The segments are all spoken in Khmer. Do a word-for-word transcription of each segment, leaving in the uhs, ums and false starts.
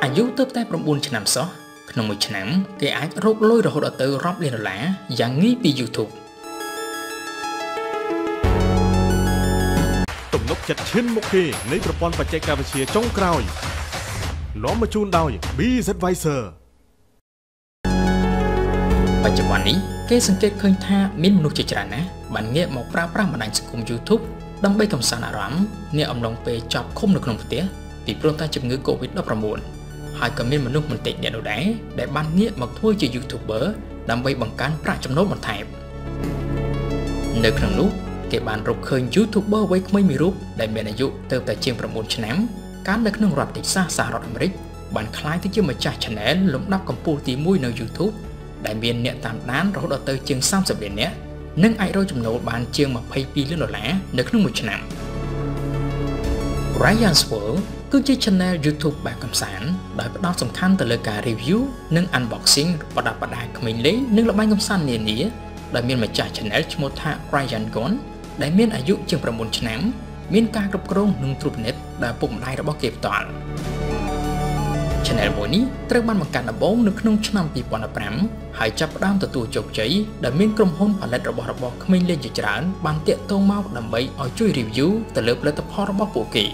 อายุเติบโตประมาณឆ្នាំសោះក្នុងមួយឆ្នាំគេអាចរកលុយរហូតដល់ទៅរាប់លានដុល្លារយ៉ាងងាយពី YouTube ទំនុកចិត្តឈានមុខគេនៃប្រព័ន្ធបច្ចេកវិទ្យាចុងក្រោយនាំមកជូនដោយ BizAdvisor បច្ចុប្បន្ននេះគេសង្កេតឃើញថាមានមនុស្សជាច្រើនណាស់បានងាកមកប្រើប្រាស់បណ្ដាញសង្គម YouTube ដើម្បីកម្សាន្តអារម្មណ៍នាអំឡុងពេលជាប់ឃុំនៅក្នុងផ្ទះពីព្រោះតែជំងឺ COVID ដប់ប្រាំបួន ហើយក៏មានមនុស្សមិនតិចអ្នកនោះដែរដែលបានងាកមកធ្វើជា YouTuber ដើម្បីបង្កើនប្រាក់ចំណូលបន្ថែមនៅក្នុងនោះគេបានរកឃើញ YouTuber វ័យក្មេងមួយរូបដែលមានអាយុទៅតែជាង 9 ឆ្នាំកើតនៅក្នុងរដ្ឋ Texas សហរដ្ឋអាមេរិកបានក្លាយទៅជាម្ចាស់ Channel លំដាប់កម្ពស់ទី មួយនៅ YouTube ដែលមានអ្នកតាមដានរហូតដល់ទៅជាង សាមសិប លាននាក់និងអាចរកចំណូលបានជាង ម្ភៃពីរ លានដុល្លារនៅក្នុងមួយឆ្នាំ Ryan's World គឺជា Channel YouTube បែបកម្សាន្តដោយផ្ដោតសំខាន់ទៅលើការ Review និង Unboxing បដាបដាក្មេងលេងនិងល្បែងកម្សាន្តនានាដែលមានម្ចាស់ Channel ឈ្មោះថា Ryan Gon ដែលមានអាយុជាង 9 ឆ្នាំមានការគ្រប់គ្រងនិងត្រួតពិនិត្យដោយពុកម្ដាយរបស់គេផ្ទាល់ Channel មួយនេះត្រូវបានបង្កើតដំបូងនៅក្នុងឆ្នាំ ពីរពាន់ដប់ប្រាំ ហើយចាប់ផ្ដើមទទួលជោគជ័យដែលមានក្រុមហ៊ុនផលិតរបស់របរក្មេងលេងជាច្រើនបានទាក់ទងមកដើម្បីឲ្យជួយ Review ទៅលើផលិតផលរបស់ពួកគេ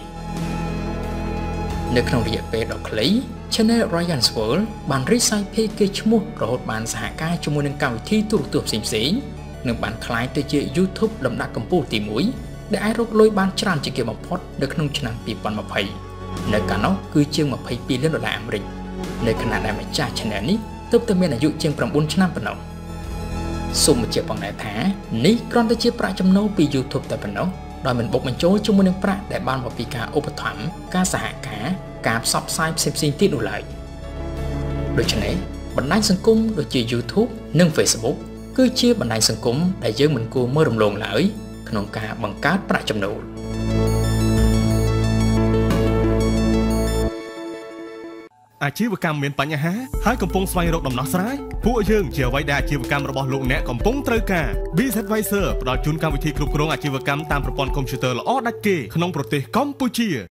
នៅក្នុងរយៈពេលដ៏ខ្លី Channel Ryan's World បានរីកសាយភាយកេរ្តិ៍ឈ្មោះរហូតបានសហការជាមួយនឹងកម្មវិធីទូរទស្សន៍ផ្សេងៗនិងបានក្លាយទៅជា YouTube លំដាប់កម្ពស់ទី មួយដែលអាចរកលុយបានច្រើនជាងគេបំផុតនៅក្នុងឆ្នាំ ពីរពាន់ម្ភៃ នៅកាលនោះគឺជាង ម្ភៃពីរ លានដុល្លារអាមេរិកនៅខណៈដែលម្ចាស់ Channel នេះទើបតែមានអាយុជាង 9 ឆ្នាំប៉ុណ្ណោះសូមបញ្ជាក់ផងដែរថានេះគ្រាន់តែជាប្រាក់ចំណូលពី YouTube តែប៉ុណ្ណោះដោយមិនបុកបញ្ចូលជាមួយនឹងប្រាក់ដែលបានមកពីការឧបត្ថម្ភការសហការការផ្សព្វផ្សាយផ្សេងៗទៀតនោះឡើយដូច្នេះបណ្ដាញសង្គមដូចជា YouTube និង Facebook គឺជាបណ្ដាញសង្គមដែលយើងមិនគួរមើលរំលងឡើយក្នុងការបង្កើតប្រាក់ចំណូលអាជីវកម្មមានបញ្ហាហើយកំពុងស្វែងរកដំណោះស្រាយពួកយើងជាអ្វីដែលអាជីវកម្មរបស់លោកអ្នកកំពុងត្រូវការ BizAdvisor ផ្ដល់ជូនកម្មវិធីគ្រប់គ្រងអាជីវកម្មតាមប្រព័ន្ធកុំព្យូទ័រល្អដាច់គេក្នុងប្រទេសកម្ពុជា